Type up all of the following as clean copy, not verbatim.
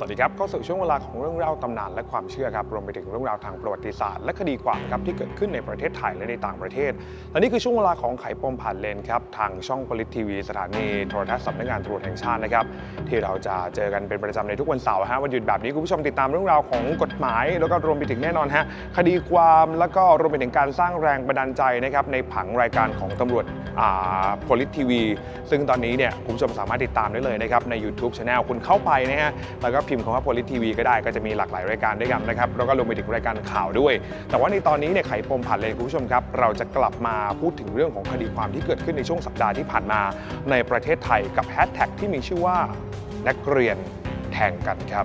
สดีครับเข้าสู่ช่วงเวลาของเรื่องเล่าตำนานและความเชื่อครับรวมไปถึงเรื่องราวทางประวัติศาสตร์และคดีความครับที่เกิดขึ้นในประเทศไทยและในต่างประเทศและนี่คือช่วงเวลาของไขปมผ่านเลนครับทางช่องผลิตทีวีสถานีโทรทัศน์สำนักงานตำรวจแห่งชาตินะครับที่เราจะเจอกันเป็นประจำในทุกวันเสาร์วันหยุดแบบนี้คุณผู้ชมติดตามเรื่องราวของกฎหมายแล้วก็รวมไปถึงแน่นอนคดีความแล้วก็รวมไปถึงการสร้างแรงบันดาลใจนะครับในผังรายการของตำรวจผลิตทีวีซึ่งตอนนี้เนี่ยคุณผู้ชมสามารถติดตามได้เลยนะครับใน YouTube Channel คุณเข้าไปนะฮะแล้วก็พิมพ์คำว่า Police TV ก็ได้ก็จะมีหลากหลายรายการด้วยกันนะครับแล้วก็รวมไปถึงรายการข่าวด้วยแต่ว่าในตอนนี้เนี่ยไขปมผ่านเลนคุณผู้ชมครับเราจะกลับมาพูดถึงเรื่องของคดีความที่เกิดขึ้นในช่วงสัปดาห์ที่ผ่านมาในประเทศไทยกับแฮชแท็กที่มีชื่อว่านักเรียนแทงกันครับ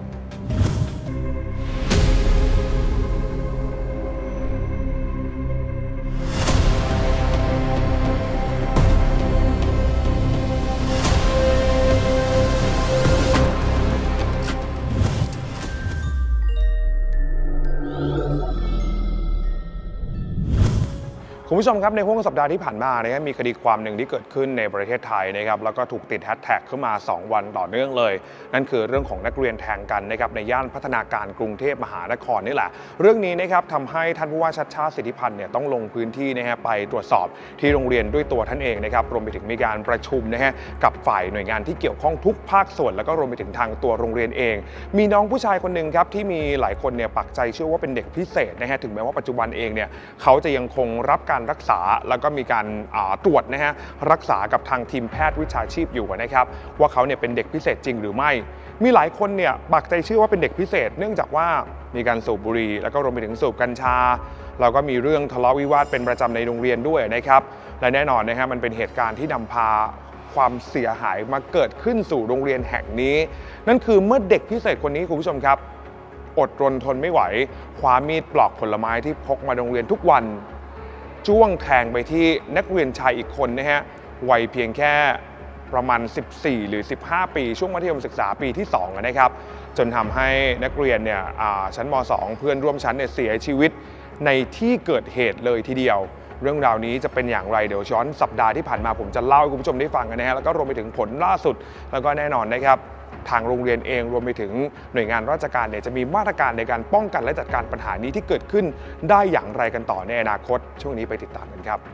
คุณผู้ชมครับในห่วงสัปดาห์ที่ผ่านมานะครับมีคดีความหนึ่งที่เกิดขึ้นในประเทศไทยนะครับแล้วก็ถูกติดแฮชแท็กขึ้นมา2วันต่อเนื่องเลยนั่นคือเรื่องของนักเรียนแทงกันนะครับในย่านพัฒนาการกรุงเทพมหานครนี่แหละเรื่องนี้นะครับทำให้ท่านผู้ว่าชัชชาติสิทธิพันธ์เนี่ยต้องลงพื้นที่นะฮะไปตรวจสอบที่โรงเรียนด้วยตัวท่านเองนะครับรวมไปถึงมีการประชุมนะฮะกับฝ่ายหน่วยงานที่เกี่ยวข้องทุกภาคส่วนแล้วก็รวมไปถึงทางตัวโรงเรียนเองมีน้องผู้ชายคนหนึ่งครับที่มีหลายคนเนี่ยปักใจเชื่อว่าเป็นเด็กพิเศษนะฮะถึงแม้ว่าปัจจุบันเองเนี่ยเขาจะยังคงรับการรักษาแล้วก็มีการตรวจนะฮะรักษากับทางทีมแพทย์วิชาชีพอยู่นะครับว่าเขาเนี่ยเป็นเด็กพิเศษจริงหรือไม่มีหลายคนเนี่ยปักใจเชื่อว่าเป็นเด็กพิเศษเนื่องจากว่ามีการสูบบุหรี่แล้วก็รวมไปถึงสูบกัญชาแล้วก็มีเรื่องทะเลาะวิวาทเป็นประจำในโรงเรียนด้วยนะครับและแน่นอนนะฮะมันเป็นเหตุการณ์ที่นำพาความเสียหายมาเกิดขึ้นสู่โรงเรียนแห่งนี้นั่นคือเมื่อเด็กพิเศษคนนี้คุณผู้ชมครับอดรนทนไม่ไหวคว้ามีดปลอกผลไม้ที่พกมาโรงเรียนทุกวันจ้วงแทงไปที่นักเรียนชายอีกคนนะฮะวัยเพียงแค่ประมาณ14หรือ15ปีช่วงมัธยมศึกษาปีที่2นะครับจนทำให้นักเรียนเนี่ยชั้นม.2 เพื่อนร่วมชั้นเนี่ยเสียชีวิตในที่เกิดเหตุเลยทีเดียวเรื่องราวนี้จะเป็นอย่างไรเดี๋ยวย้อนสัปดาห์ที่ผ่านมาผมจะเล่าให้คุณผู้ชมได้ฟังกันนะฮะแล้วก็รวมไปถึงผลล่าสุดแล้วก็แน่นอนนะครับทางโรงเรียนเองรวมไปถึงหน่วยงานราชการเนี่ยจะมีมาตรการในการป้องกันและจัดการปัญหานี้ที่เกิดขึ้นได้อย่างไรกันต่อในอนาคตช่วงนี้ไปติดตามกันครับ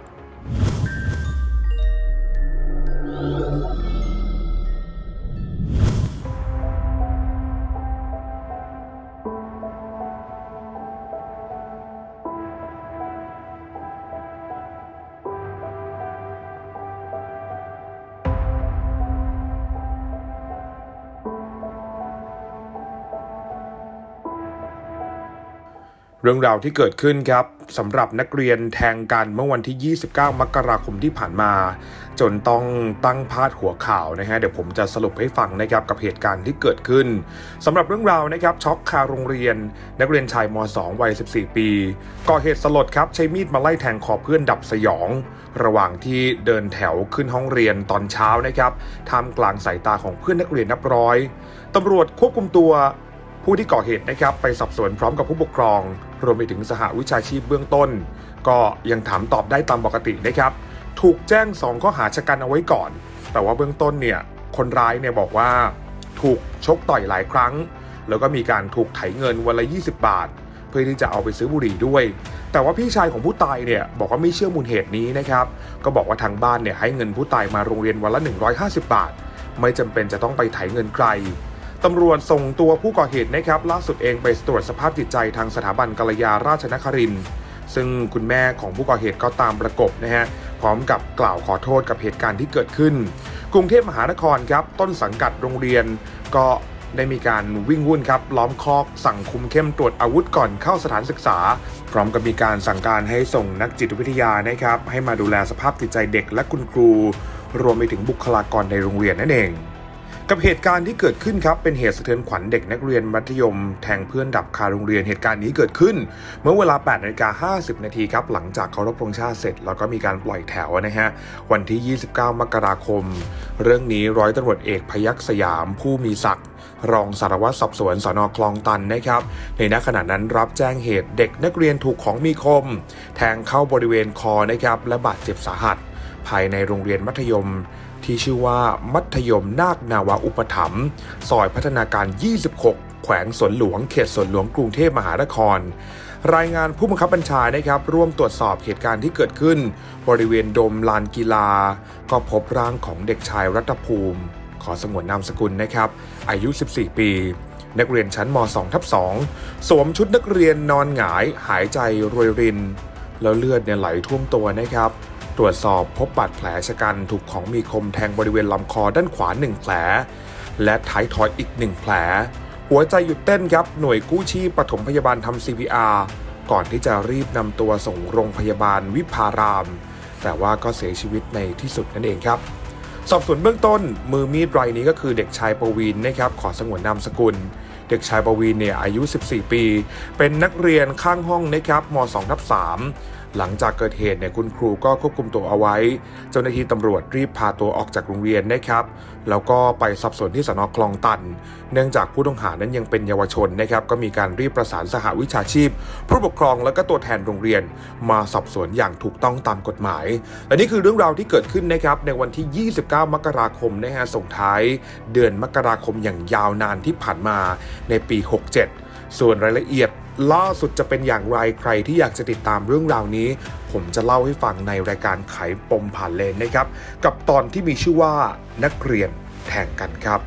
เรื่องราวที่เกิดขึ้นครับสำหรับนักเรียนแทงกันเมื่อวันที่29 มกราคมที่ผ่านมาจนต้องตั้งพาดหัวข่าวนะฮะเดี๋ยวผมจะสรุปให้ฟังนะครับกับเหตุการณ์ที่เกิดขึ้นสำหรับเรื่องราวนะครับช็อกคาโรงเรียนนักเรียนชายม.2 วัย14ปีก่อเหตุสลดครับใช้มีดมาไล่แทงคอเพื่อนดับสยองระหว่างที่เดินแถวขึ้นห้องเรียนตอนเช้านะครับท่ามกลางสายตาของเพื่อนนักเรียนนับร้อยตำรวจควบคุมตัวผู้ที่ก่อเหตุนะครับไปสอบสวนพร้อมกับผู้ปกครองรวมไปถึงสหวิชาชีพเบื้องต้นก็ยังถามตอบได้ตามปกตินะครับถูกแจ้ง2ข้อหาชะกันเอาไว้ก่อนแต่ว่าเบื้องต้นเนี่ยคนร้ายเนี่ยบอกว่าถูกชกต่อยหลายครั้งแล้วก็มีการถูกไถเงินวันละ20 บาทเพื่อที่จะเอาไปซื้อบุหรี่ด้วยแต่ว่าพี่ชายของผู้ตายเนี่ยบอกว่าไม่เชื่อมูลเหตุนี้นะครับก็บอกว่าทางบ้านเนี่ยให้เงินผู้ตายมาโรงเรียนวันละ150 บาทไม่จำเป็นจะต้องไปไถเงินใครตำรวจส่งตัวผู้ก่อเหตุนะครับล่าสุดเองไปตรวจสภาพจิตใจทางสถาบันกัลยาราชนครินทร์ซึ่งคุณแม่ของผู้ก่อเหตุก็ตามประกบนะฮะพร้อมกับกล่าวขอโทษกับเหตุการณ์ที่เกิดขึ้นกรุงเทพมหานครครับต้นสังกัดโรงเรียนก็ได้มีการวิ่งวุ่นครับล้อมคอกสั่งคุมเข้มตรวจอาวุธก่อนเข้าสถานศึกษาพร้อมกับมีการสั่งการให้ส่งนักจิตวิทยานะครับให้มาดูแลสภาพจิตใจเด็กและคุณครูรวมไปถึงบุคลากรในโรงเรียนนั่นเองกับเหตุการณ์ที่เกิดขึ้นครับเป็นเหตุสะเทือนขวัญเด็กนักเรียนมัธยมแทงเพื่อนดับคาโรงเรียนเหตุการณ์นี้เกิดขึ้นเมื่อเวลา 8:50 น.ครับหลังจากเคารพธงชาติเสร็จแล้วก็มีการปล่อยแถวนะฮะวันที่ 29 มกราคมเรื่องนี้ร้อยตำรวจเอกพยัคฆ์สยามผู้มีศักดิ์รองสารวัตรสอบสวนสน.คลองตันนะครับในณขณะนั้นรับแจ้งเหตุเด็กนักเรียนถูกของมีคมแทงเข้าบริเวณคอนะครับและบาดเจ็บสาหัสภายในโรงเรียนมัธยมที่ชื่อว่ามัธยมนาคนาวาอุปถัมภ์ซอยพัฒนาการ26 แขวงสวนหลวงเขตสวนหลวงกรุงเทพมหานครรายงานผู้บังคับบัญชานะครับร่วมตรวจสอบเหตุการณ์ที่เกิดขึ้นบริเวณโดมลานกีฬาก็พบร่างของเด็กชายรัตภูมิขอสงวนนามสกุลนะครับอายุ14ปีนักเรียนชั้นม2/2สวมชุดนักเรียนนอนหงายหายใจรวยรินแล้วเลือดไหลท่วมตัวนะครับตรวจสอบพบบาดแผลชะกันถูกของมีคมแทงบริเวณลำคอด้านขวา1แผลและท้ายทอยอีก1แผลหัวใจหยุดเต้นครับหน่วยกู้ชีพปฐมพยาบาลทำ CPR ก่อนที่จะรีบนำตัวส่งโรงพยาบาลวิภารามแต่ว่าก็เสียชีวิตในที่สุดนั่นเองครับสอบสวนเบื้องต้นมือมีดรายนี้ก็คือเด็กชายปวีณนะครับขอสงวนนามสกุลเด็กชายปวีณอายุ14ปีเป็นนักเรียนข้างห้องนะครับม2/3หลังจากเกิดเหตุคุณครูก็ควบคุมตัวเอาไว้เจ้าหน้าที่ตำรวจรีบพาตัวออกจากโรงเรียนนะครับแล้วก็ไปสอบสวนที่สน.คลองตันเนื่องจากผู้ต้องหานั้นยังเป็นเยาวชนนะครับก็มีการรีบประสานสหวิชาชีพผู้ปกครองแล้วก็ตัวแทนโรงเรียนมาสอบสวนอย่างถูกต้องตามกฎหมายและนี่คือเรื่องราวที่เกิดขึ้นนะครับในวันที่29มกราคมส่งท้ายเดือนมกราคมอย่างยาวนานที่ผ่านมาในปี67ส่วนรายละเอียดล่าสุดจะเป็นอย่างไรใครที่อยากจะติดตามเรื่องราวนี้ผมจะเล่าให้ฟังในรายการไขปมผ่านเลนนะครับกับตอนที่มีชื่อว่านักเรียนแทงกันครับ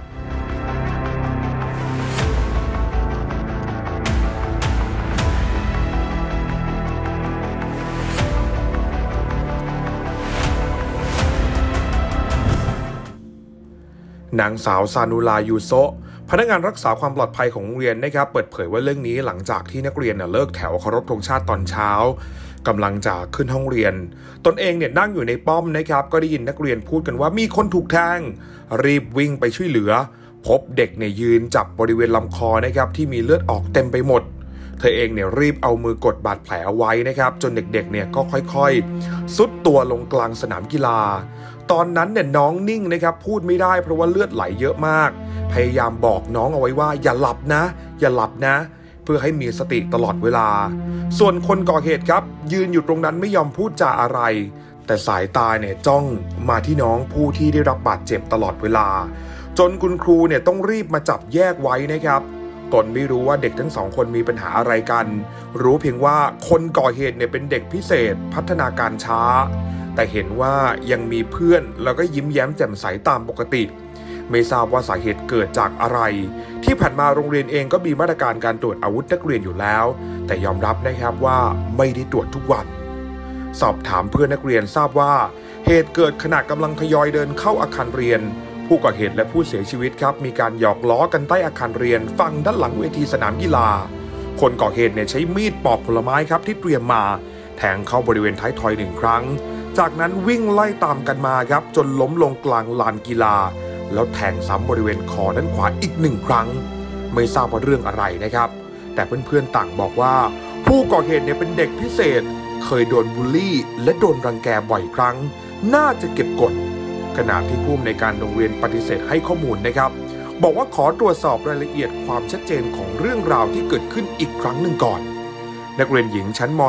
นางสาวซานูลายูโซะพนักงานรักษาความปลอดภัยของโรงเรียนนะครับเปิดเผยว่าเรื่องนี้หลังจากที่นักเรียนเลิกแถวเคารพธงชาติตอนเช้ากำลังจะขึ้นห้องเรียนตนเองนั่งอยู่ในป้อมนะครับก็ได้ยินนักเรียนพูดกันว่ามีคนถูกแทงรีบวิ่งไปช่วยเหลือพบเด็กยืนจับบริเวณลำคอนะครับที่มีเลือดออกเต็มไปหมดเธอเองรีบเอามือกดบาดแผลเอาไว้นะครับจนเด็กๆก็ค่อยๆซุดตัวลงกลางสนามกีฬาตอนนั้นน้องนิ่งนะครับพูดไม่ได้เพราะว่าเลือดไหลเยอะมากพยายามบอกน้องเอาไว้ว่าอย่าหลับนะอย่าหลับนะเพื่อให้มีสติตลอดเวลาส่วนคนก่อเหตุครับยืนอยู่ตรงนั้นไม่ยอมพูดจาอะไรแต่สายตาจ้องมาที่น้องผู้ที่ได้รับบาดเจ็บตลอดเวลาจนคุณครูต้องรีบมาจับแยกไว้นะครับตนไม่รู้ว่าเด็กทั้ง2คนมีปัญหาอะไรกันรู้เพียงว่าคนก่อเหตุเป็นเด็กพิเศษพัฒนาการช้าแต่เห็นว่ายังมีเพื่อนแล้วก็ยิ้มแย้มแจ่มใสตามปกติไม่ทราบว่าสาเหตุเกิดจากอะไรที่ผ่านมาโรงเรียนเองก็มีมาตรการการตรวจอาวุธนักเรียนอยู่แล้วแต่ยอมรับนะครับว่าไม่ได้ตรวจทุกวันสอบถามเพื่อนนักเรียนทราบว่าเหตุเกิดขณะกำลังทยอยเดินเข้าอาคารเรียนผู้ก่อเหตุและผู้เสียชีวิตครับมีการหยอกล้อกันใต้อาคารเรียนฝั่งด้านหลังเวทีสนามกีฬาคนก่อเหตุใช้มีดปอกผลไม้ครับที่เตรียมมาแทงเข้าบริเวณท้ายทอย1ครั้งจากนั้นวิ่งไล่ตามกันมาครับจนล้มลงกลางลานกีฬาแล้วแทงซ้ำบริเวณคอด้านขวาอีก1ครั้งไม่ทราบว่าเรื่องอะไรนะครับแต่เพื่อนๆต่างบอกว่าผู้ก่อเหตุเป็นเด็กพิเศษเคยโดนบูลลี่และโดนรังแกบ่อยครั้งน่าจะเก็บกดขณะที่ผู้อำนวยการโรงเรียนปฏิเสธให้ข้อมูลนะครับบอกว่าขอตรวจสอบรายละเอียดความชัดเจนของเรื่องราวที่เกิดขึ้นอีกครั้งหนึ่งก่อนนักเรียนหญิงชั้นม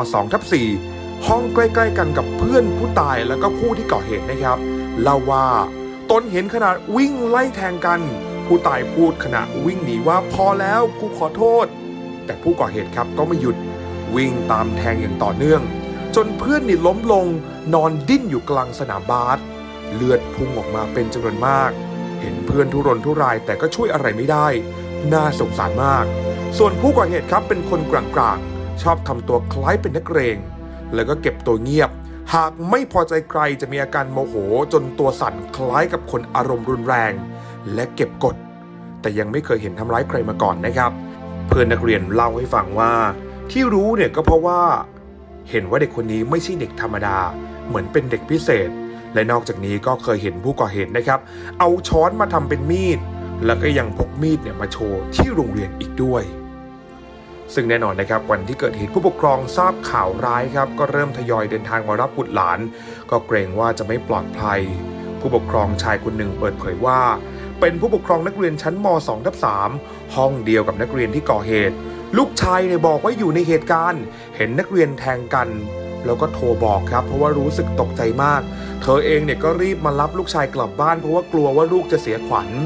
2/4ห้องใกล้ๆกันกับเพื่อนผู้ตายแล้วก็ผู้ที่ก่อเหตุนะครับเล่าว่าตนเห็นขณะวิ่งไล่แทงกันผู้ตายพูดขณะวิ่งหนีว่าพอแล้วกูขอโทษแต่ผู้ก่อเหตุครับก็ไม่หยุดวิ่งตามแทงอย่างต่อเนื่องจนเพื่อนล้มลงนอนดิ้นอยู่กลางสนามบาสเลือดพุ่งออกมาเป็นจำนวนมากเห็นเพื่อนทุรนทุรายแต่ก็ช่วยอะไรไม่ได้น่าสงสารมากส่วนผู้ก่อเหตุครับเป็นคนกลางๆชอบทำตัวคล้ายเป็นนักเลงแล้วก็เก็บตัวเงียบหากไม่พอใจใครจะมีอาการโมโหจนตัวสั่นคล้ายกับคนอารมณ์รุนแรงและเก็บกดแต่ยังไม่เคยเห็นทำร้ายใครมาก่อนนะครับเพื่อนนักเรียนเล่าให้ฟังว่าที่รู้ก็เพราะว่าเห็นว่าเด็กคนนี้ไม่ใช่เด็กธรรมดาเหมือนเป็นเด็กพิเศษและนอกจากนี้ก็เคยเห็นผู้ก่อเหตุนะครับเอาช้อนมาทำเป็นมีดแล้วก็ยังพกมีดมาโชว์ที่โรงเรียนอีกด้วยซึ่งแน่นอนนะครับวันที่เกิดเหตุผู้ปกครองทราบข่าวร้ายครับก็เริ่มทยอยเดินทางมารับบุตรหลานก็เกรงว่าจะไม่ปลอดภัยผู้ปกครองชายคนหนึ่งเปิดเผยว่าเป็นผู้ปกครองนักเรียนชั้นม2/3ห้องเดียวกับนักเรียนที่ก่อเหตุลูกชายบอกว่าอยู่ในเหตุการณ์เห็นนักเรียนแทงกันแล้วก็โทรบอกครับเพราะว่ารู้สึกตกใจมากเธอเองก็รีบมารับลูกชายกลับบ้านเพราะว่ากลัวว่าลูกจะเสียขวัญ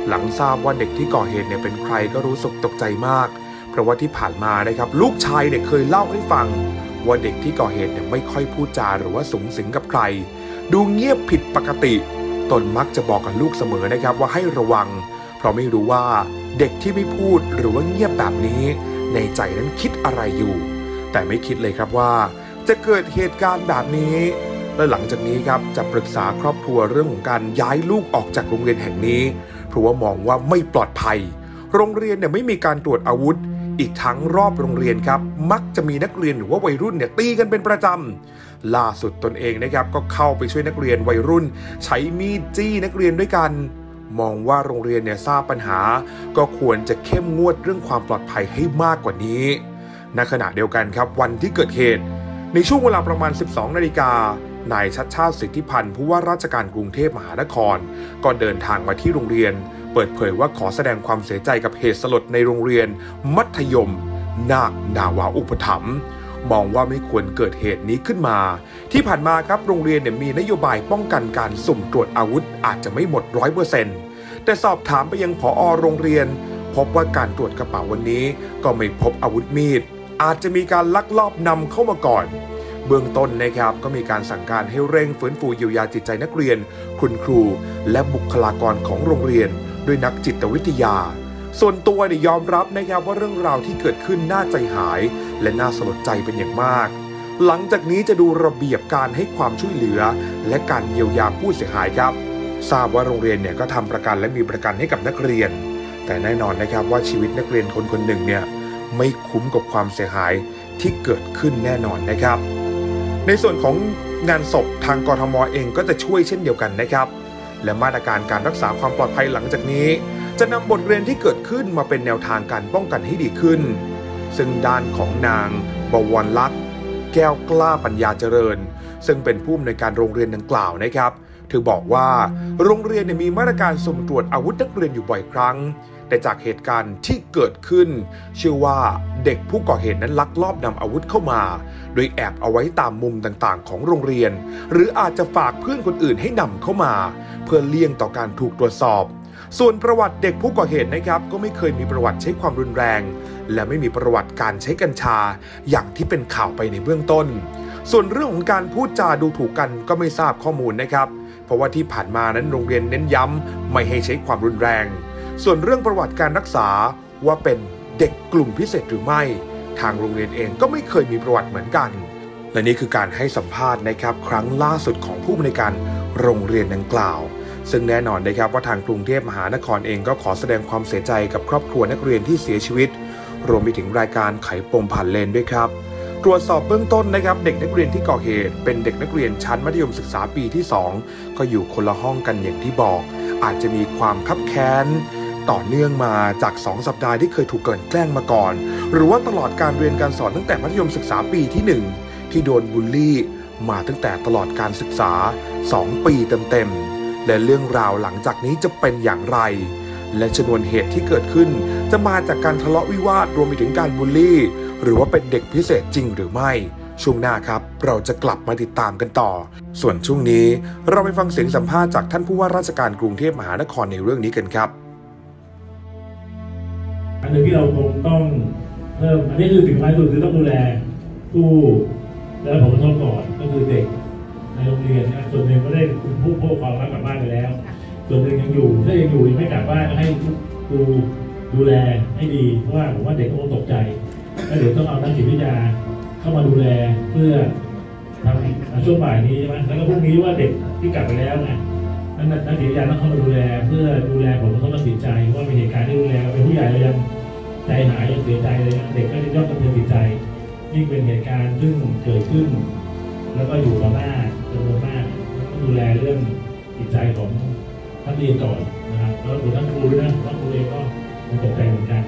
หลังทราบว่าเด็กที่ก่อเหตุเนี่ยเป็นใครก็รู้สึกตกใจมากเพราะว่าที่ผ่านมานะครับลูกชายเนี่ยเคยเล่าให้ฟังว่าเด็กที่ก่อเหตุเนี่ยไม่ค่อยพูดจาหรือว่าสุงสิงกับใครดูเงียบผิดปกติตนมักจะบอกกับลูกเสมอนะครับว่าให้ระวังเพราะไม่รู้ว่าเด็กที่ไม่พูดหรือว่าเงียบแบบนี้ในใจนั้นคิดอะไรอยู่แต่ไม่คิดเลยครับว่าจะเกิดเหตุการณ์แบบนี้และหลังจากนี้ครับจะปรึกษาครอบครัวเรื่องของการย้ายลูกออกจากโรงเรียนแห่งนี้เพราะว่ามองว่าไม่ปลอดภัยโรงเรียนเนี่ยไม่มีการตรวจอาวุธอีกทั้งรอบโรงเรียนครับมักจะมีนักเรียนหรือว่าวัยรุ่นเนี่ยตีกันเป็นประจำล่าสุดตนเองนะครับก็เข้าไปช่วยนักเรียนวัยรุ่นใช้มีดจี้นักเรียนด้วยกันมองว่าโรงเรียนเนี่ยทราบปัญหาก็ควรจะเข้มงวดเรื่องความปลอดภัยให้มากกว่านี้ในขณะเดียวกันครับวันที่เกิดเหตุในช่วงเวลาประมาณ 12 นาฬิกานายชัชชาติสิทธิพันธ์ผู้ว่าราชการกรุงเทพมหานครก็เดินทางมาที่โรงเรียนเปิดเผยว่าขอแสดงความเสียใจกับเหตุสลดในโรงเรียนมัธยมนาคนาวาอุปถัมภ์มองว่าไม่ควรเกิดเหตุนี้ขึ้นมาที่ผ่านมาครับโรงเรียนเนี่ยมีนโยบายป้องกันการสุ่มตรวจอาวุธอาจจะไม่หมด 100% แต่สอบถามไปยังผอ.โรงเรียนพบว่าการตรวจกระเป๋าวันนี้ก็ไม่พบอาวุธมีดอาจจะมีการลักลอบนำเข้ามาก่อนเบื้องต้นนะครับก็มีการสั่งการให้เร่งฟื้นฟูเยียวยาจิตใจนักเรียนคุณครูและบุคลากรของโรงเรียนด้วยนักจิตวิทยาส่วนตัวเนี่ยยอมรับนะครับว่าเรื่องราวที่เกิดขึ้นน่าใจหายและน่าสลดใจเป็นอย่างมากหลังจากนี้จะดูระเบียบการให้ความช่วยเหลือและการเยียวยาผู้เสียหายครับทราบว่าโรงเรียนเนี่ยก็ทำประกันและมีประกันให้กับนักเรียนแต่แน่นอนนะครับว่าชีวิตนักเรียนคนหนึ่งเนี่ยไม่คุ้มกับความเสียหายที่เกิดขึ้นแน่นอนนะครับในส่วนของงานศพทางกทม.เองก็จะช่วยเช่นเดียวกันนะครับและมาตรการการรักษาความปลอดภัยหลังจากนี้จะนำบทเรียนที่เกิดขึ้นมาเป็นแนวทางการป้องกันให้ดีขึ้นซึ่งด้านของนางบวรลักษณ์แก้วกล้าปัญญาเจริญซึ่งเป็นผู้อำนวยการโรงเรียนดังกล่าวนะครับเธอบอกว่าโรงเรียนมีมาตรการสุ่มตรวจอาวุธนักเรียนอยู่บ่อยครั้งแต่จากเหตุการณ์ที่เกิดขึ้นเชื่อว่าเด็กผู้ก่อเหตุนั้นลักลอบนำอาวุธเข้ามาโดยแอบเอาไว้ตามมุมต่างๆของโรงเรียนหรืออาจจะฝากเพื่อนคนอื่นให้นำเข้ามาเพื่อเลี่ยงต่อการถูกตรวจสอบส่วนประวัติเด็กผู้ก่อเหตุนะครับก็ไม่เคยมีประวัติใช้ความรุนแรงและไม่มีประวัติการใช้กัญชาอย่างที่เป็นข่าวไปในเบื้องต้นส่วนเรื่องของการพูดจาดูถูกกันก็ไม่ทราบข้อมูลนะครับเพราะว่าที่ผ่านมานั้นโรงเรียนเน้นย้ำไม่ให้ใช้ความรุนแรงส่วนเรื่องประวัติการรักษาว่าเป็นเด็กกลุ่มพิเศษหรือไม่ทางโรงเรียนเองก็ไม่เคยมีประวัติเหมือนกันและนี่คือการให้สัมภาษณ์นะครับครั้งล่าสุดของผู้อำนวยการโรงเรียนดังกล่าวซึ่งแน่นอนนะครับว่าทางกรุงเทพมหานครเองก็ขอแสดงความเสียใจกับครอบครัวนักเรียนที่เสียชีวิตรวมไปถึงรายการไขปมผ่านเลนด้วยครับตรวจสอบเบื้องต้นนะครับเด็กนักเรียนที่ก่อเหตุเป็นเด็กนักเรียนชั้นมัธยมศึกษาปีที่2ก็อยู่คนละห้องกันอย่างที่บอกอาจจะมีความคับแค้นต่อเนื่องมาจาก2สัปดาห์ที่เคยถูกกลั่นแกล้งมาก่อนหรือว่าตลอดการเรียนการสอนตั้งแต่มัธยมศึกษาปีที่1ที่โดนบูลลี่มาตั้งแต่ตลอดการศึกษา2ปีเต็มๆและเรื่องราวหลังจากนี้จะเป็นอย่างไรและชนวนเหตุที่เกิดขึ้นจะมาจากการทะเลาะวิวาทรวมไปถึงการบูลลี่หรือว่าเป็นเด็กพิเศษจริงหรือไม่ช่วงหน้าครับเราจะกลับมาติดตามกันต่อส่วนช่วงนี้เราไปฟังเสียงสัมภาษณ์จากท่านผู้ว่าราชการกรุงเทพมหานครในเรื่องนี้กันครับอันหนึ่งที่เราคงต้องเพิ่มอันนี้คือสิ่งสำคัญสุดคือต้องดูแลผู้ได้รับผลกระทบก่อนก็คือเด็กในโรงเรียนนะส่วนหนึ่งก็ได้ผู้ปกครองรับกลับบ้านไปแล้วส่วนหนึ่งยังอยู่ถ้ายังอยู่ยังไม่กลับบ้านก็ให้ครูดูแลให้ดีเพราะว่าผมว่าเด็กก็คงตกใจแล้วเดี๋ยวต้องเอานักจิตวิทยาเข้ามาดูแลเพื่อทำช่วงบ่ายนี้ใช่ไหมแล้วก็พรุ่งนี้ว่าเด็กที่กลับไปแล้วไงนักจิตวิทยาต้องเข้ามาดูแลเพื่อดูแลผลกระทบทางจิตใจว่าเป็นเหตุการณ์ที่ดูแลเป็นผู้ใหญ่เรายังใจหายยังเสียใจเลยเด็กก็จะย่อมกระเทือนจิตใจยิ่งเป็นเหตุการณ์ซึ่งเกิดขึ้นแล้วก็อยู่ต่อหน้าจำนวนมากต้องดูแลเรื่องจิตใจของนักเรียนก่อนนะครับแล้วดูท่านครูด้วยนะท่านครูเองก็ตกใจเหมือนกัน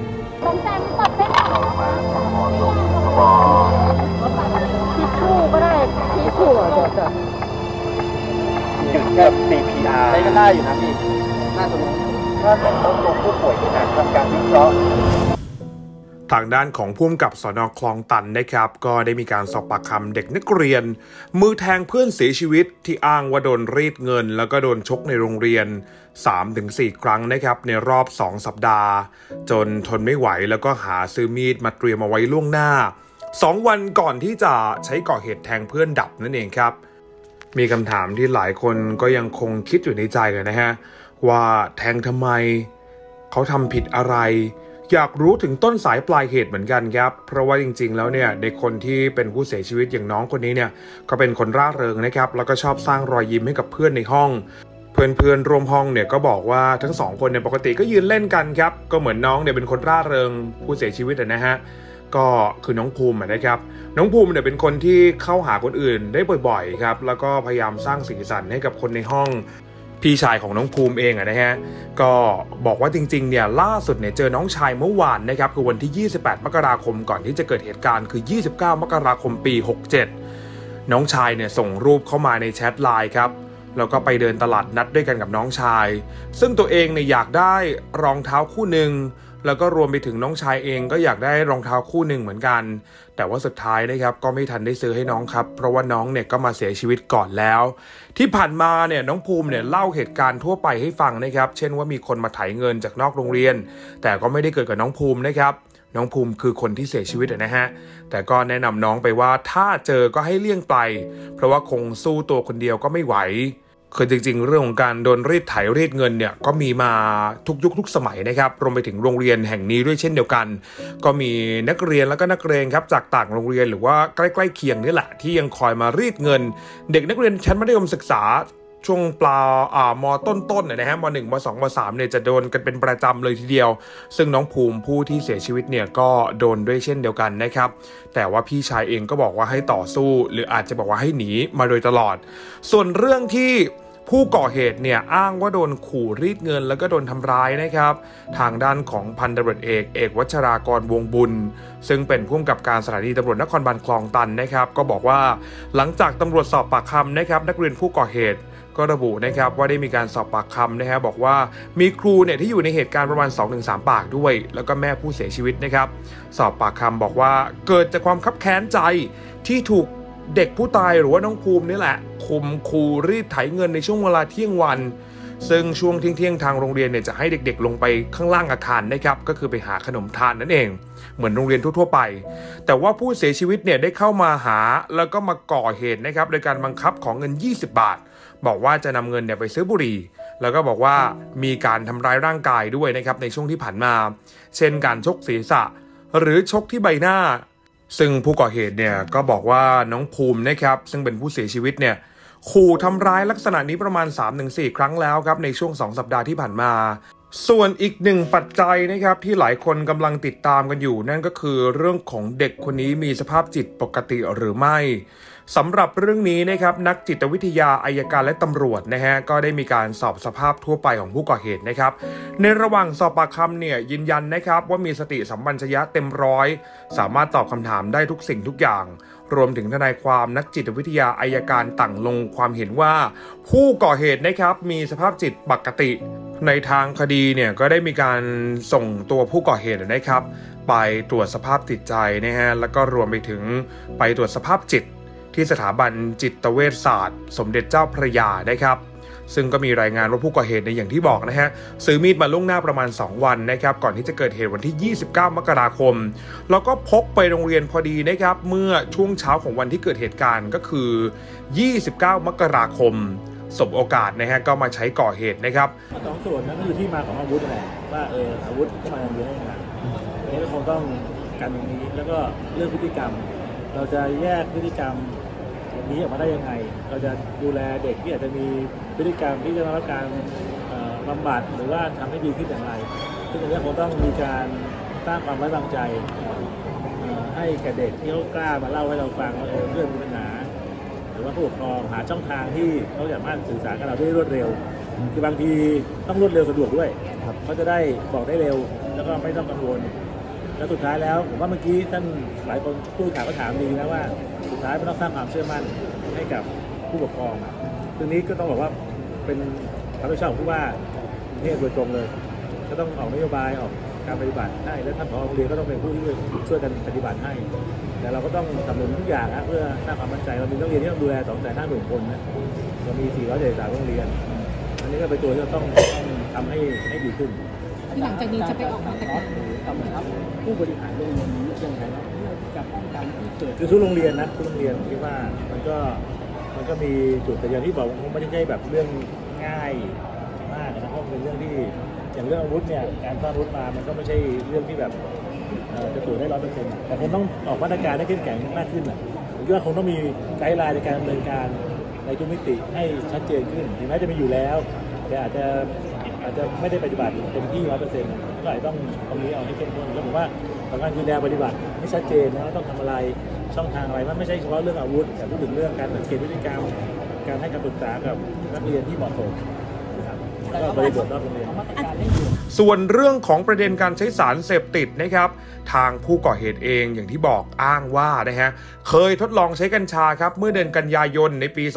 ทิชชู่ก็ได้ทิชชู่จุดกับ CPR ใช้กันได้อยู่นะพี่น่าสนุกถ้าแต่ต้องลงผู้ป่วยที่หนักทำการวิเคราะห์ทางด้านของผู้กำกับสน.คลองตันนะครับก็ได้มีการสอบปากคำเด็กนักเรียนมือแทงเพื่อนเสียชีวิตที่อ้างว่าโดนรีดเงินแล้วก็โดนชกในโรงเรียน 3-4 ครั้งนะครับในรอบ 2 สัปดาห์จนทนไม่ไหวแล้วก็หาซื้อมีดมาเตรียมเอาไว้ล่วงหน้า2 วันก่อนที่จะใช้ก่อเหตุแทงเพื่อนดับนั่นเองครับมีคำถามที่หลายคนก็ยังคงคิดอยู่ในใจเลยนะฮะว่าแทงทำไมเขาทำผิดอะไรอยากรู้ถึงต้นสายปลายเหตุเหมือนกันครับเพราะว่าจริงๆแล้วเนี่ยเด็กคนที่เป็นผู้เสียชีวิตอย่างน้องคนนี้เนี่ยก็เป็นคนร่าเริงนะครับแล้วก็ชอบสร้างรอยยิ้มให้กับเพื่อนในห้องเพื่อนๆร่วมห้องเนี่ยก็บอกว่าทั้ง2 คนเนี่ยปกติก็ยืนเล่นกันครับก็เหมือนน้องเนี่ยเป็นคนร่าเริงผู้เสียชีวิตนะฮะก็คือน้องภูมินะครับน้องภูมิเนี่ยเป็นคนที่เข้าหาคนอื่นได้บ่อยๆครับแล้วก็พยายามสร้างสีสันให้กับคนในห้องพี่ชายของน้องภูมิเองนะฮะก็บอกว่าจริงๆเนี่ยล่าสุดเนี่ยเจอน้องชายเมื่อวานนะครับคือวันที่28 มกราคมก่อนที่จะเกิดเหตุการณ์คือ29 มกราคมปี 67น้องชายเนี่ยส่งรูปเข้ามาในแชทไลน์ครับแล้วก็ไปเดินตลาดนัดด้วยกันกับน้องชายซึ่งตัวเองเนี่ยอยากได้รองเท้าคู่หนึ่งแล้วก็รวมไปถึงน้องชายเองก็อยากได้รองเท้าคู่หนึ่งเหมือนกันแต่ว่าสุดท้ายนะครับก็ไม่ทันได้ซื้อให้น้องครับเพราะว่าน้องเนี่ยก็มาเสียชีวิตก่อนแล้วที่ผ่านมาเนี่ยน้องภูมิเนี่ยเล่าเหตุการณ์ทั่วไปให้ฟังนะครับเช่นว่ามีคนมาไถเงินจากนอกโรงเรียนแต่ก็ไม่ได้เกิดกับน้องภูมินะครับน้องภูมิคือคนที่เสียชีวิตนะฮะแต่ก็แนะนำน้องไปว่าถ้าเจอก็ให้เลี่ยงไปเพราะว่าคงสู้ตัวคนเดียวก็ไม่ไหวคือจริงๆเรื่องของการโดนรีดไถรีดเงินเนี่ยก็มีมาทุกยุคทุกสมัยนะครับรวมไปถึงโรงเรียนแห่งนี้ด้วยเช่นเดียวกันก็มีนักเรียนแล้วก็นักเรียนครับจากต่างโรงเรียนหรือว่าใกล้ๆเคียงนี่แหละที่ยังคอยมารีดเงินเด็กนักเรียนชั้นมัธยมศึกษาช่วงมต้นๆนะฮะม.1 ม.2 ม.3 เนี่ยจะโดนกันเป็นประจำเลยทีเดียวซึ่งน้องภูมิผู้ที่เสียชีวิตเนี่ยก็โดนด้วยเช่นเดียวกันนะครับแต่ว่าพี่ชายเองก็บอกว่าให้ต่อสู้หรืออาจจะบอกว่าให้หนีมาโดยตลอดส่วนเรื่องที่ผู้ก่อเหตุเนี่ยอ้างว่าโดนขู่รีดเงินแล้วก็โดนทำร้ายนะครับทางด้านของพันตำรวจเอกวัชรากรวงบุญซึ่งเป็นผู้กำกับการสถานีตำรวจนครบาลคลองตันนะครับก็บอกว่าหลังจากตำรวจสอบปากคำนะครับนักเรียนผู้ก่อเหตุก็ระบุนะครับว่าได้มีการสอบปากคำนะฮะบอกว่ามีครูเนี่ยที่อยู่ในเหตุการณ์ประมาณ 2-3 ปากด้วยแล้วก็แม่ผู้เสียชีวิตนะครับสอบปากคำบอกว่าเกิดจากความคับแค้นใจที่ถูกเด็กผู้ตายหรือว่าน้องภูมินี่แหละข่มขู่รีดไถเงินในช่วงเวลาเที่ยงวันซึ่งช่วงเที่ยงทางโรงเรียนเนี่ยจะให้เด็กๆลงไปข้างล่างอาคารนะครับก็คือไปหาขนมทานนั่นเองเหมือนโรงเรียนทั่วๆไปแต่ว่าผู้เสียชีวิตเนี่ยได้เข้ามาหาแล้วก็มาก่อเหตุนะครับโดยการบังคับของเงิน20 บาทบอกว่าจะนำเงินเนี่ยไปซื้อบุหรี่แล้วก็บอกว่ามีการทำร้ายร่างกายด้วยนะครับในช่วงที่ผ่านมาเช่นการชกศีรษะหรือชกที่ใบหน้าซึ่งผู้ก่อเหตุเนี่ยก็บอกว่าน้องภูมินะครับซึ่งเป็นผู้เสียชีวิตเนี่ยขู่ทำร้ายลักษณะนี้ประมาณ 3-4 ครั้งแล้วครับในช่วง2 สัปดาห์ที่ผ่านมาส่วนอีกหนึ่งปัจจัยนะครับที่หลายคนกำลังติดตามกันอยู่นั่นก็คือเรื่องของเด็กคนนี้มีสภาพจิตปกติหรือไม่สำหรับเรื่องนี้นะครับนักจิตวิทยาอัยการและตำรวจนะฮะก็ได้มีการสอบสภาพทั่วไปของผู้ก่อเหตุนะครับในระหว่างสอบปากคำเนี่ยยืนยันนะครับว่ามีสติสัมปชัญญะเต็มร้อยสามารถตอบคำถามได้ทุกสิ่งทุกอย่างรวมถึงทนายความนักจิตวิทยาอัยการต่างลงความเห็นว่าผู้ก่อเหตุนะครับมีสภาพจิตปกติในทางคดีเนี่ยก็ได้มีการส่งตัวผู้ก่อเหตุนะครับไปตรวจสภาพจิตใจนะฮะแล้วก็รวมไปถึงไปตรวจสภาพจิตที่สถาบันจิตเวชศาสตร์สมเด็จเจ้าพระยานะครับซึ่งก็มีรายงานว่าผู้ก่อเหตุในอย่างที่บอกนะฮะซื้อมีดมาล่วงหน้าประมาณ2 วันนะครับก่อนที่จะเกิดเหตุวันที่29 มกราคมแล้วก็พกไปโรงเรียนพอดีนะครับเมื่อช่วงเช้าของวันที่เกิดเหตุการณ์ก็คือ29 มกราคมสบโอกาสนะฮะก็มาใช้ก่อเหตุนะครับ 2 ส่วนนั้นก็คือที่มาของอาวุธแหละว่าอาวุธเข้ามาเยอะยังไงอันนี้ก็คงต้องกันตรงนี้แล้วก็เรื่องพฤติกรรมเราจะแยกพฤติกรรมนี้ออกมาได้ยังไงเราจะดูแลเด็กที่อาจจะมีพฤติกรรมที่จะมารับการบำบัดหรือว่าทำให้ดีขึ้นอย่างไรซึ่งตรงนี้คงต้องมีการสร้างความไว้วางใจให้แก่เด็กที่เขากล้ามาเล่าให้เราฟังว่าเรื่องมีปัญหาหรือว่าผู้ปกครองหาช่องทางที่เขาสามารถสื่อสารกับเราได้รวดเร็วคือบางทีต้องรวดเร็วสะดวกด้วยเขาจะได้บอกได้เร็วแล้วก็ไม่ต้องกังวลและสุดท้ายแล้วผมว่าเมื่อกี้ท่านหลายคนผู้ถามก็ถามดีนะว่าสุดท้ายมันต้องสร้างความเชื่อมั่นให้กับผู้ปกครองตรงนี้ก็ต้องบอกว่าเป็นความรับผิดชอบของผู้ว่ากรุงเทพโดยตรงเลยก็ต้องออกนโยบายออกการปฏิบัติให้และท่านผอ.โรงเรียนก็ต้องเป็นผู้ที่ช่วยกันปฏิบัติให้แต่เราก็ต้องสนับสนุนทุกอย่างเพื่อสร้างความมั่นใจเรามีนักเรียนที่ต้องดูแล 250,000 คนนะเรามี473โรงเรียนอันนี้ก็เป็นตัวที่เราต้องทำให้ดีขึ้นหลังจากนี้จะไปออกมาตรการครับผู้บริหารโรงเรียนนี้ยังไงครับเพื่อที่จะป้องกันที่เกิดคือทุกโรงเรียนนะทุกโรงเรียนที่ว่ามันก็มีจุดแต่อย่างที่บอกคงไม่ใช่แบบเรื่องง่ายมากนะเพราะเป็นเรื่องที่อย่างเรื่องอาวุธเนี่ยการซ่อนอาวุธมามันก็ไม่ใช่เรื่องที่แบบจะตรวจได้ 100% แต่คงต้องออกมาตรการให้เข้มแข็งมากขึ้นผมคิดว่าคงต้องมีไกด์ไลน์ในการดำเนินการในทุกมิติให้ชัดเจนขึ้นถึงแม้จะมีอยู่แล้วแต่อาจจะไม่ได้ปฏิบัติเต็มที่ 100% ก็อาจจะต้องตรงนี้เอาให้เข้มข้นแล้วผมว่าสำคัญคือแนวปฏิบัติให้ชัดเจนนะต้องทำอะไรช่องทางอะไรมันไม่ใช่เฉพาะเรื่องอาวุธแต่พูดถึงเรื่องการสังเกตพฤติกรรมการให้คำปรึกษากับนักเรียนที่เหมาะสมก็บริบทรอบโรงเรียนส่วนเรื่องของประเด็นการใช้สารเสพติดนะครับทางผู้ก่อเหตุเองอย่างที่บอกอ้างว่านะฮะเคยทดลองใช้กัญชาครับเมื่อเดือนกันยายนในปี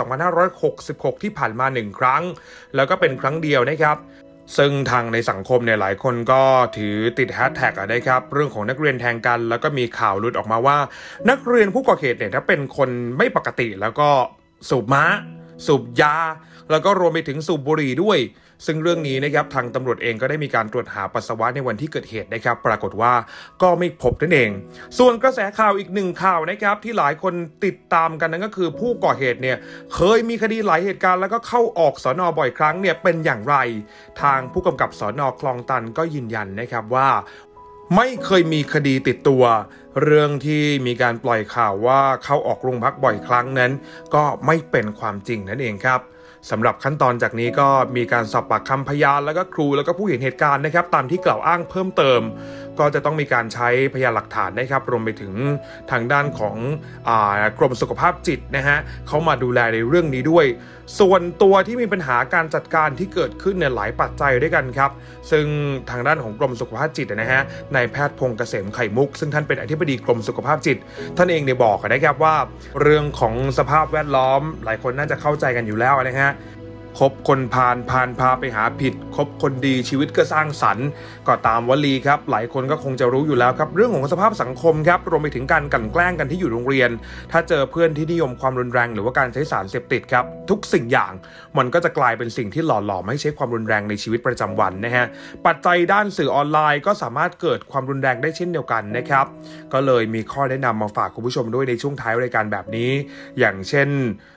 2566 ที่ผ่านมา1 ครั้งแล้วก็เป็นครั้งเดียวนะครับซึ่งทางในสังคมเนี่ยหลายคนก็ถือติดแฮชแท็กนะครับเรื่องของนักเรียนแทงกันแล้วก็มีข่าวหลุดออกมาว่านักเรียนผู้ก่อเหตุเนี่ยถ้าเป็นคนไม่ปกติแล้วก็สูบม้าสูบยาแล้วก็รวมไปถึงสูบบุหรี่ด้วยซึ่งเรื่องนี้นะครับทางตำรวจเองก็ได้มีการตรวจหาปัสสาวะในวันที่เกิดเหตุนะครับปรากฏว่าก็ไม่พบนั่นเองส่วนกระแสข่าวอีก1 ข่าวนะครับที่หลายคนติดตามกันนั่นก็คือผู้ก่อเหตุเนี่ยเคยมีคดีหลายเหตุการณ์แล้วก็เข้าออกสน.บ่อยครั้งเนี่ยเป็นอย่างไรทางผู้กำกับสน.คลองตันก็ยืนยันนะครับว่าไม่เคยมีคดีติดตัวเรื่องที่มีการปล่อยข่าวว่าเข้าออกโรงพักบ่อยครั้งนั้นก็ไม่เป็นความจริงนั่นเองครับสำหรับขั้นตอนจากนี้ก็มีการสอบปากคำพยานแล้วก็ครูแล้วก็ผู้เห็นเหตุการณ์นะครับตามที่กล่าวอ้างเพิ่มเติมก็จะต้องมีการใช้พยานหลักฐานนะครับรวมไปถึงทางด้านของกรมสุขภาพจิตนะฮะเขามาดูแลในเรื่องนี้ด้วยส่วนตัวที่มีปัญหาการจัดการที่เกิดขึ้นเนี่ยหลายปัจจัยด้วยกันครับซึ่งทางด้านของกรมสุขภาพจิตนะฮะนายแพทย์พงษ์เกษมไข่มุกซึ่งท่านเป็นอธิบดีกรมสุขภาพจิตท่านเองเนี่ยบอกนะครับว่าเรื่องของสภาพแวดล้อมหลายคนน่าจะเข้าใจกันอยู่แล้วนะฮะคบคนพาลพาไปหาผิดคบคนดีชีวิตก็สร้างสรรค์ก็ตามวลีครับหลายคนก็คงจะรู้อยู่แล้วครับเรื่องของสภาพสังคมครับรวมไปถึงการกลั่นแกล้งกันที่อยู่โรงเรียนถ้าเจอเพื่อนที่นิยมความรุนแรงหรือว่าการใช้สารเสพติดครับทุกสิ่งอย่างมันก็จะกลายเป็นสิ่งที่หล่อหลอมให้ใช้ความรุนแรงในชีวิตประจำวันนะฮะปัจจัยด้านสื่อออนไลน์ก็สามารถเกิดความรุนแรงได้เช่นเดียวกันนะครับก็เลยมีข้อแนะนำมาฝากคุณผู้ชมด้วยในช่วงท้ายรายการแบบนี้อย่างเช่น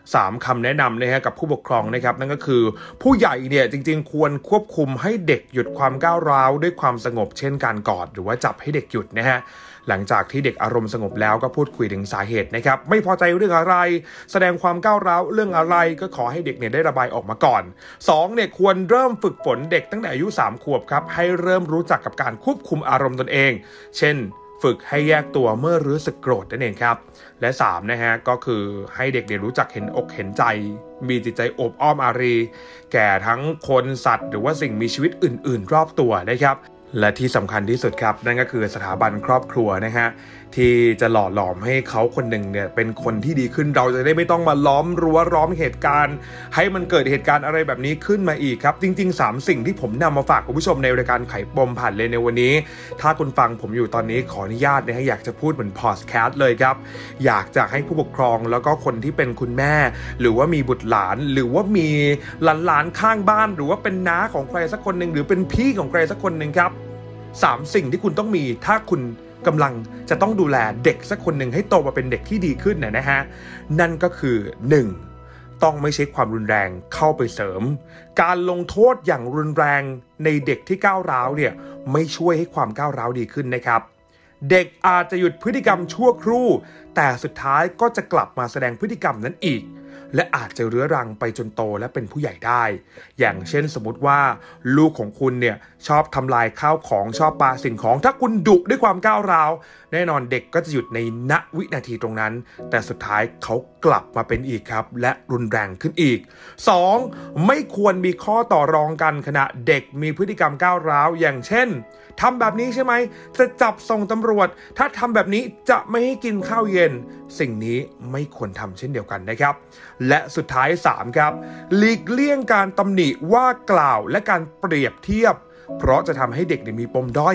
3 คำแนะนำนะฮะกับผู้ปกครองนะครับนั่นก็คือผู้ใหญ่เนี่ยจริงๆควรควบคุมให้เด็กหยุดความก้าวร้าวด้วยความสงบเช่นการกอดหรือว่าจับให้เด็กหยุดนะฮะหลังจากที่เด็กอารมณ์สงบแล้วก็พูดคุยถึงสาเหตุนะครับไม่พอใจเรื่องอะไรแสดงความก้าวร้าวเรื่องอะไรก็ขอให้เด็กเนี่ยได้ระบายออกมาก่อน2เนี่ยควรเริ่มฝึกฝนเด็กตั้งแต่อายุ3 ขวบครับให้เริ่มรู้จักกับการควบคุมอารมณ์ตนเองเช่นฝึกให้แยกตัวเมื่อรู้สึกโกรธนั่นเองครับและ3นะฮะก็คือให้เด็กเนี่ยรู้จักเห็นอกเห็นใจมีจิตใจอบอ้อมอารีแก่ทั้งคนสัตว์หรือว่าสิ่งมีชีวิตอื่นๆรอบตัวนะครับและที่สำคัญที่สุดครับนั่นก็คือสถาบันครอบครัวนะฮะที่จะหล่อหลอมให้เขาคนหนึ่งเนี่ยเป็นคนที่ดีขึ้นเราจะได้ไม่ต้องมาล้อมรั้วล้อมเหตุการณ์ให้มันเกิดเหตุการณ์อะไรแบบนี้ขึ้นมาอีกครับจริงๆ3 สิ่งที่ผมนำมาฝากคุณผู้ชมในรายการไขปมผ่านเลยในวันนี้ถ้าคุณฟังผมอยู่ตอนนี้ขออนุญาตนะฮะอยากจะพูดเหมือนพอดแคสต์เลยครับอยากจะให้ผู้ปกครองแล้วก็คนที่เป็นคุณแม่หรือว่ามีบุตรหลานหรือว่ามีหลานข้างบ้านหรือว่าเป็นน้าของใครสักคนหนึ่งหรือเป็นพี่ของใครสักคนหนึ่งครับ3 สิ่งที่คุณต้องมีถ้าคุณกำลังจะต้องดูแลเด็กสักคนหนึ่งให้โตมาเป็นเด็กที่ดีขึ้นนะฮะนั่นก็คือ 1. ต้องไม่ใช้ความรุนแรงเข้าไปเสริมการลงโทษอย่างรุนแรงในเด็กที่ก้าวร้าวเนี่ยไม่ช่วยให้ความก้าวร้าวดีขึ้นนะครับเด็กอาจจะหยุดพฤติกรรมชั่วครู่แต่สุดท้ายก็จะกลับมาแสดงพฤติกรรมนั้นอีกและอาจจะเรื้อรังไปจนโตและเป็นผู้ใหญ่ได้อย่างเช่นสมมติว่าลูกของคุณเนี่ยชอบทำลายข้าวของชอบปาสิ่งของถ้าคุณดุด้วยความก้าวร้าวแน่นอนเด็กก็จะหยุดในณวินาทีตรงนั้นแต่สุดท้ายเขากลับมาเป็นอีกครับและรุนแรงขึ้นอีก 2. ไม่ควรมีข้อต่อรองกันขณะเด็กมีพฤติกรรมก้าวร้าวอย่างเช่นทำแบบนี้ใช่ไหมจะจับส่งตำรวจถ้าทำแบบนี้จะไม่ให้กินข้าวเย็นสิ่งนี้ไม่ควรทำเช่นเดียวกันนะครับและสุดท้าย3ครับหลีกเลี่ยงการตำหนิว่ากล่าวและการเปรียบเทียบเพราะจะทำให้เด็กมีปมด้อย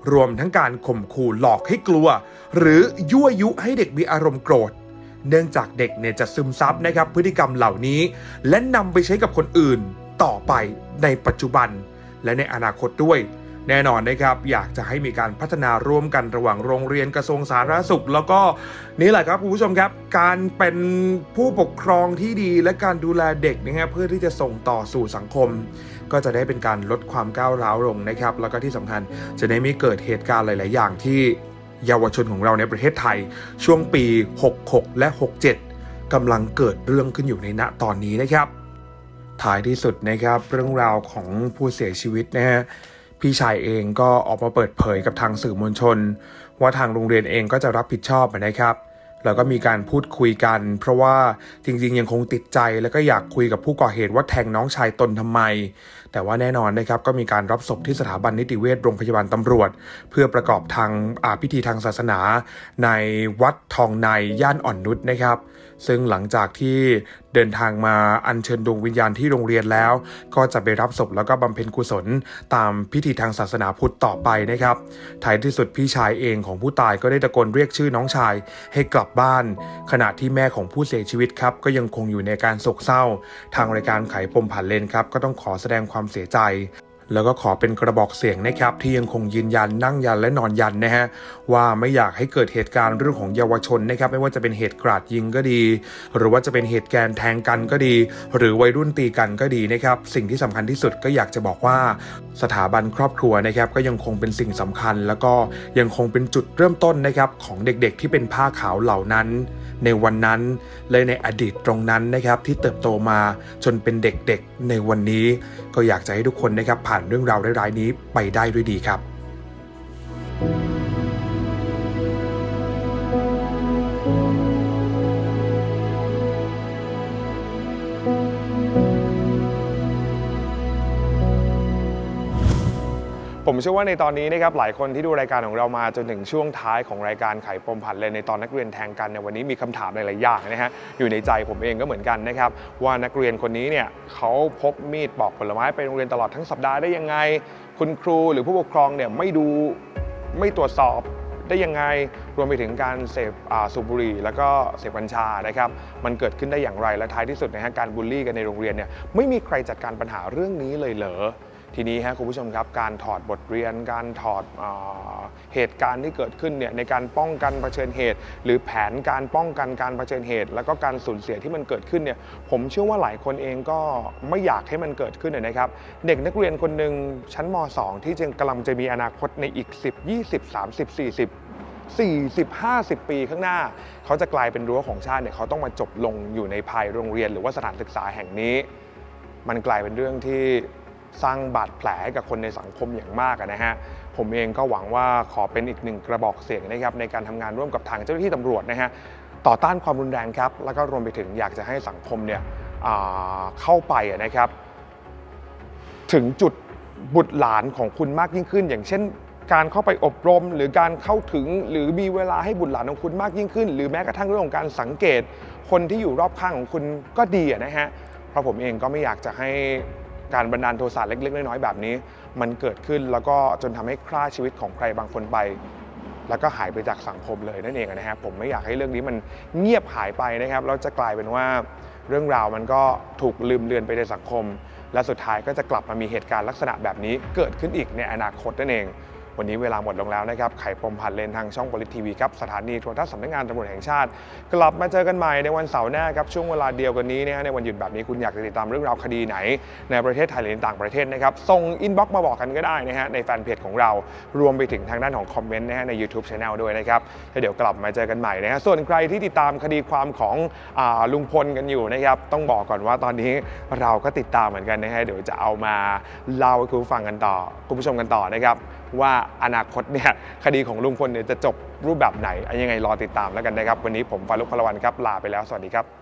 รวมทั้งการข่มขู่หลอกให้กลัวหรือยั่วยุให้เด็กมีอารมณ์โกรธเนื่องจากเด็กเนี่ยจะซึมซับนะครับพฤติกรรมเหล่านี้และนำไปใช้กับคนอื่นต่อไปในปัจจุบันและในอนาคตด้วยแน่นอนนะครับอยากจะให้มีการพัฒนาร่วมกันระหว่างโรงเรียนกระทรวงสาธารณสุขแล้วก็นี่แหละครับคุณผู้ชมครับการเป็นผู้ปกครองที่ดีและการดูแลเด็กนะครับเพื่อที่จะส่งต่อสู่สังคมก็จะได้เป็นการลดความก้าวร้าวลงนะครับแล้วก็ที่สำคัญจะได้ไม่เกิดเหตุการณ์หลายๆอย่างที่เยาวชนของเราในประเทศไทยช่วงปี66และ67กำลังเกิดเรื่องขึ้นอยู่ในณตอนนี้นะครับท้ายที่สุดนะครับเรื่องราวของผู้เสียชีวิตนะฮะพี่ชายเองก็ออกมาเปิดเผยกับทางสื่อมวลชนว่าทางโรงเรียนเองก็จะรับผิดชอบนะครับแล้วก็มีการพูดคุยกันเพราะว่าจริงๆยังคงติดใจแล้วก็อยากคุยกับผู้ก่อเหตุว่าแทงน้องชายตนทำไมแต่ว่าแน่นอนนะครับก็มีการรับศพที่สถาบันนิติเวชโรงพยาบาลตำรวจเพื่อประกอบทางพิธีทางศาสนาในวัดทองในย่านอ่อนนุชนะครับซึ่งหลังจากที่เดินทางมาอัญเชิญดวงวิญญาณที่โรงเรียนแล้วก็จะไปรับศพแล้วก็บำเพ็ญกุศลตามพิธีทางศาสนาพุทธต่อไปนะครับท้ายที่สุดพี่ชายเองของผู้ตายก็ได้ตะโกนเรียกชื่อน้องชายให้กลับบ้านขณะที่แม่ของผู้เสียชีวิตครับก็ยังคงอยู่ในการโศกเศร้าทางรายการไขปมผ่านเลนครับก็ต้องขอแสดงความเสียใจแล้วก็ขอเป็นกระบอกเสียงนะครับที่ยังคงยืนยันนั่งยันและนอนยันนะฮะว่าไม่อยากให้เกิดเหตุการณ์เรื่องของเยาวชนนะครับไม่ว่าจะเป็นเหตุกราดยิงก็ดีหรือว่าจะเป็นเหตุการณ์แทงกันก็ดีหรือวัยรุ่นตีกันก็ดีนะครับสิ่งที่สำคัญที่สุดก็อยากจะบอกว่าสถาบันครอบครัวนะครับก็ยังคงเป็นสิ่งสำคัญแล้วก็ยังคงเป็นจุดเริ่มต้นนะครับของเด็กๆที่เป็นผ้าขาวเหล่านั้นในวันนั้นและในอดีตตรงนั้นนะครับที่เติบโตมาจนเป็นเด็กๆในวันนี้ก็อยากจะให้ทุกคนนะครับผ่านเรื่องราวร้ายๆนี้ไปได้ด้วยดีครับผมเชื่อว่าในตอนนี้นะครับหลายคนที่ดูรายการของเรามาจนถึงช่วงท้ายของรายการไขปมผ่านเลนในตอนนักเรียนแทงกันในวันนี้มีคำถามหลายๆอย่างนะฮะอยู่ในใจผมเองก็เหมือนกันนะครับว่านักเรียนคนนี้เนี่ยเขาพกมีดปอกผลไม้ไปโรงเรียนตลอดทั้งสัปดาห์ได้ยังไงคุณครูหรือผู้ปกครองเนี่ยไม่ตรวจสอบได้ยังไงรวมไปถึงการเสพสูบบุหรี่แล้วก็เสพกัญชานะครับมันเกิดขึ้นได้อย่างไรและท้ายที่สุดนะฮะการบูลลี่กันในโรงเรียนเนี่ยไม่มีใครจัดการปัญหาเรื่องนี้เลยเหรอทีนี้คุณผู้ชมครับการถอดบทเรียนการถอดเหตุการณ์ที่เกิดขึ้นเนี่ยในการป้องกันเผชิญเหตุหรือแผนการป้องกันการเผชิญเหตุแล้วก็การสูญเสียที่มันเกิดขึ้นเนี่ยผมเชื่อว่าหลายคนเองก็ไม่อยากให้มันเกิดขึ้นนะครับเด็กนักเรียนคนหนึ่งชั้นม.2 ที่กำลังจะมีอนาคตในอีก10 20 30 40 50 ปีข้างหน้าเขาจะกลายเป็นรั้วของชาติเนี่ยเขาต้องมาจบลงอยู่ในภายโรงเรียนหรือว่าสถานศึกษาแห่งนี้มันกลายเป็นเรื่องที่สร้างบาดแผลให้กับคนในสังคมอย่างมากนะฮะผมเองก็หวังว่าขอเป็นอีกหนึ่งกระบอกเสียงนะครับในการทำงานร่วมกับทางเจ้าหน้าที่ตำรวจนะฮะต่อต้านความรุนแรงครับแล้วก็รวมไปถึงอยากจะให้สังคมเนี่ยเข้าไปนะครับถึงจุดบุตรหลานของคุณมากยิ่งขึ้นอย่างเช่นการเข้าไปอบรมหรือการเข้าถึงหรือมีเวลาให้บุตรหลานของคุณมากยิ่งขึ้นหรือแม้กระทั่งเรื่องของการสังเกตคนที่อยู่รอบข้างของคุณก็ดีนะฮะเพราะผมเองก็ไม่อยากจะให้การบันดาลโทสะเล็กๆน้อยๆแบบนี้มันเกิดขึ้นแล้วก็จนทำให้ฆ่าชีวิตของใครบางคนไปแล้วก็หายไปจากสังคมเลยนั่นเองนะครับผมไม่อยากให้เรื่องนี้มันเงียบหายไปนะครับแล้วจะกลายเป็นว่าเรื่องราวมันก็ถูกลืมเลือนไปในสังคมและสุดท้ายก็จะกลับมามีเหตุการณ์ลักษณะแบบนี้เกิดขึ้นอีกในอนาคตนั่นเองวันนี้เวลาหมดลงแล้วนะครับไขปมผ่านเลนทางช่อง POLIT TV ครับสถานีโทรทัศน์สำนักงานตำรวจแห่งชาติกลับมาเจอกันใหม่ในวันเสาร์หน้าครับช่วงเวลาเดียวกันนี้ในวันหยุดแบบนี้คุณอยากจะติดตามเรื่องราวคดีไหนในประเทศไทยหรือต่างประเทศนะครับส่งอินบ็อกซ์มาบอกกันก็ได้นะฮะในแฟนเพจของเรารวมไปถึงทางด้านของคอมเมนต์นะฮะใน YouTube Channel ด้วยนะครับแล้วเดี๋ยวกลับมาเจอกันใหม่นะฮะส่วนใครที่ติดตามคดีความของลุงพลกันอยู่นะครับต้องบอกก่อนว่าตอนนี้เราก็ติดตามเหมือนกันนะฮะเดี๋ยวจะเอามาเล่าให้คุณฟังกันต่อคุณผู้ชมกันต่อนะครับว่าอนาคตเนี่ยคดีของลุงพลเนี่ยจะจบรูปแบบไหนยังไงรอติดตามแล้วกันนะครับวันนี้ผมฟารุก พลวันครับลาไปแล้วสวัสดีครับ